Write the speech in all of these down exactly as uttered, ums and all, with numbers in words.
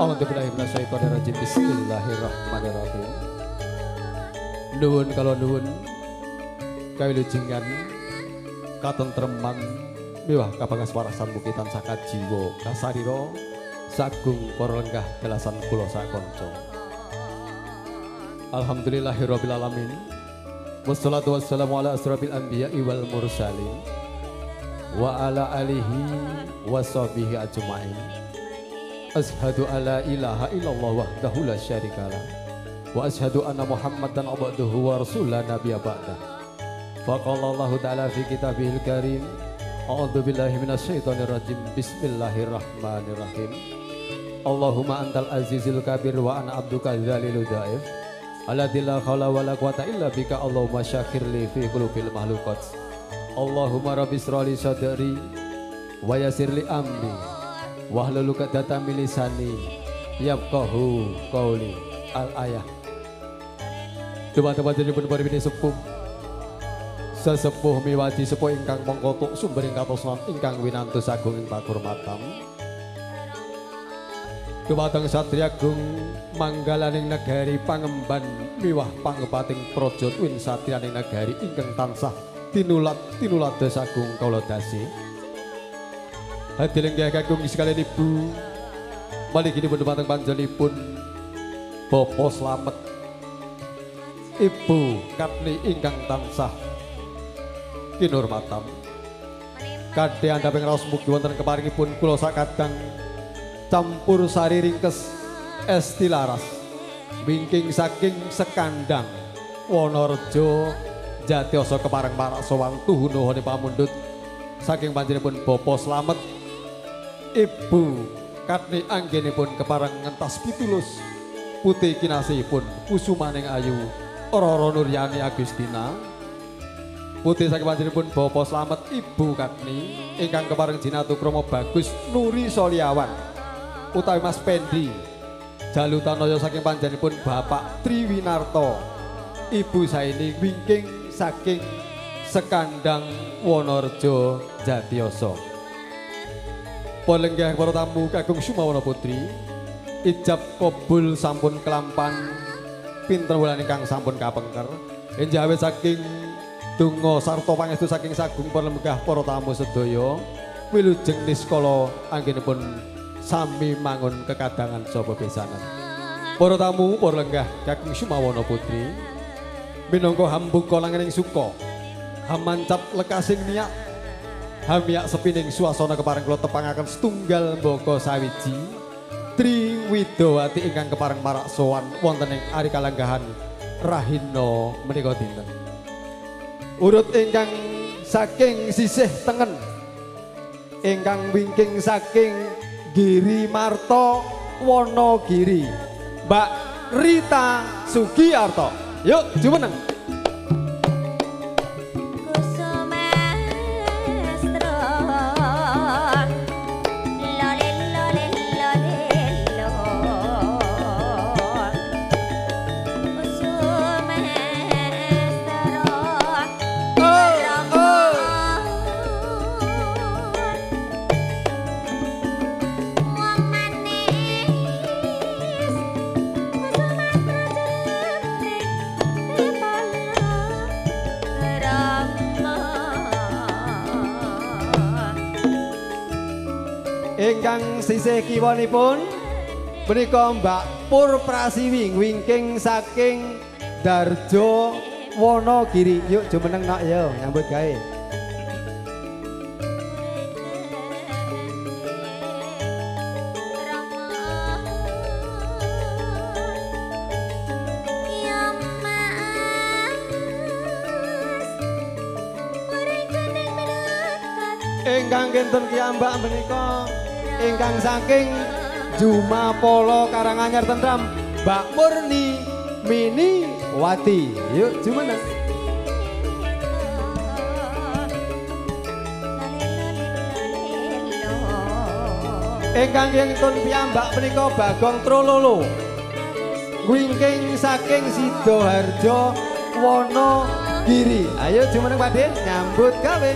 A'udzubillahi minasyaitonirrajim. Bismillahirrahmanirrahim. Nuwun kala nuwun kawilujengan katentreman miwah kabangaswarasan mugi tansah kajiwa kasarira sagung para lenggah dalasan kula sakanca. Alhamdulillahirabbil alamin. Wassalatu wassalamu ala asrofil anbiya'i wal mursalin wa ala alihi washabihi ajmain. Ashhadu alla ilaha illallah wahdahu la syarikalah wa ashhadu anna Muhammadan abduhu wa rasuluhu nabiyya ba'da. Faqala Allah ta'ala fi kitabihil karim. A'udzu billahi minasyaitonir rajim. Bismillahirrahmanirrahim. Allahumma antal azizil kabir wa ana abduka dzalilud dhaif. Alladzi la haula wala quwata illa bika. Allahumma syakhirli fi qulubil makhluqat. Allahumma rabbi shrahli sadri wa yassirli amri wahlul 'uqdatam min lisani yafqahu qawli. Al ayah. Coba-coba jenipun para bini sepuh sesepuh miwaji sepuh ingkang mongko sumber ing katosnan ingkang winantos agung ing pakurmatan. Dumateng Satria Agung manggalaning negari Pangemban miwah pangepating praja Twin satriyaning negari ingkang tansah tinulat tinulados agung kala dasi. Hadirin kakung sekalian ibu, maliginipun dumateng panjenenganipun Bapak Slamet, Ibu Katni ingkang tansah kinurmatan. Kadhe andhaping raos mugi wonten keparingipun kula sakadang campur sari ringkes esti laras wingking saking Sekandang Wonorejo Jatiasa kepareng marak sowan tuhu nuhune pamundhut saking panjenenganipun Bapak Slamet, Ibu Katni anggenipun kepareng ngentas pitulus putih kinasihipun kusumaning ayu Roro Nuryani Agustina. Putih saking panjenenganipun Bapak Slamet, Ibu Katni ingkang kepareng jinatu krama bagus Nuri Soliawan utawi Mas Pendi Jalutanaya saking panjenenganipun Bapak Triwinarto, Ibu Saini wingking saking Sekandang Wonorejo Jatiasa. Palenggah para tamu kakung Sumawana Putri, ijab kabul sampun kelampan pinten wulan ingkang sampun kapengker. Enjawe saking donga sarta pangestu saking sagung palenggah para tamu sedaya wilujeng niskala anggenipun sami mangun kekadangan sapa besanan. Para tamu para lenggah kakung Sumawana Putri, minangka hambuka langening suka, hamancap lekasing niat, hamiak sepining suasana kepareng kula tepangaken setunggal mbaka sawiji Triwidawati ingkang kepareng marak sowan wonten ing ari kalenggahan rahina menika dinten. Urut ingkang saking sisih tengen ingkang wingking saking Giri Marto Wonogiri, Mbak Rita Sugiyarto. Yuk jumeneng. Ingkang sisih kiwanipun menika Mbak Pur Prasiwi wingking saking Darjo Wonogiri. Yuk jumeneng nak yo nyambut gawe. Ingkang kinten kiambak menika ingkang saking Jumapolo Karanganyar Tentram Mbak Murni Mini Wati. Yuk jumeneng. Ingkang kinten piyambak menika Bagong Trololo wingking saking Sidoharjo Wonogiri. Ayo jumeneng Pakde nyambut gawe.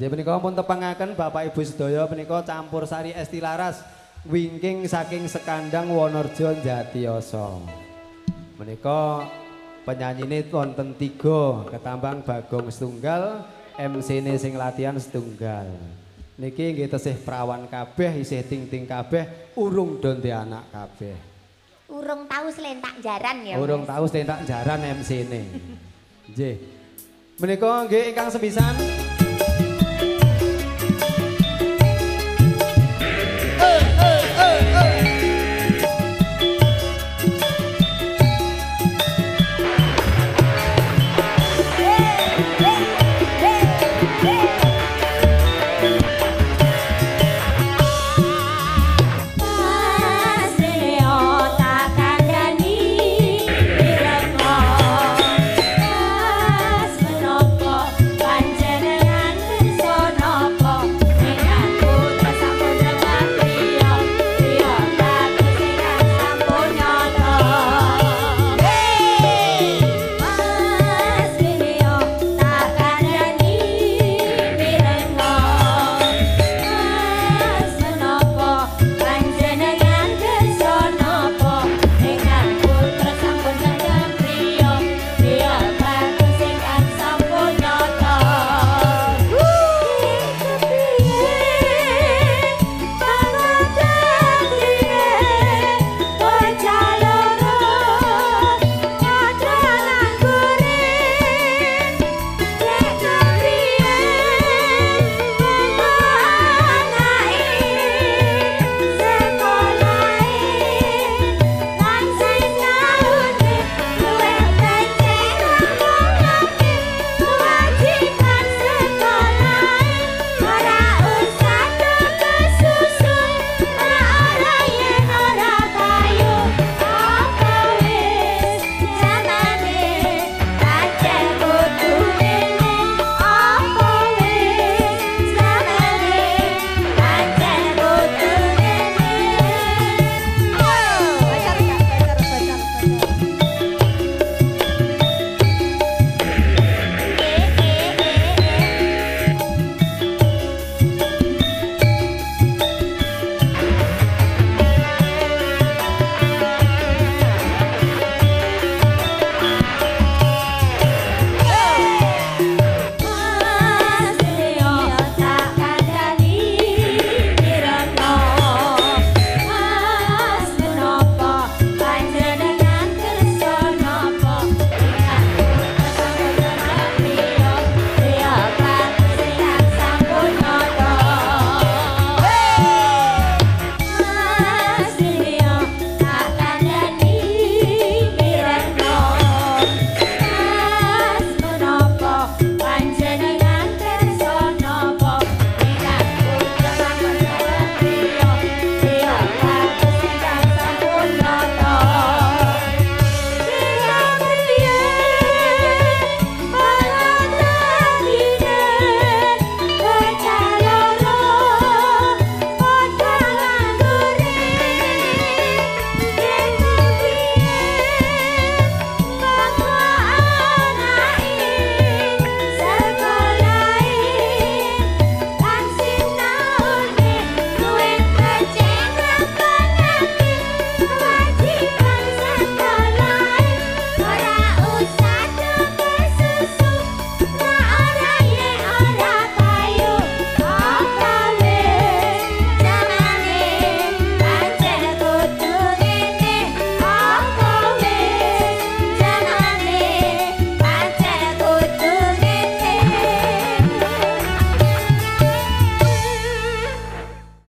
Nggih menika pun tepangaken Bapak Ibu sedaya menika campur sari Esti Laras wingking saking Sekandang Wonorejo Jatiasa. Menika penyanyine wonten tiga ketambang Bagong setunggal, M C-ne sing latihan setunggal. Niki nggih tesih prawan kabeh, isih ting-ting kabeh, urung donde anak kabeh. Urung tahu selentak jaran ya. Urung tahu selentak jaran M C-ne. Nggih. Menika nggih ingkang sepisan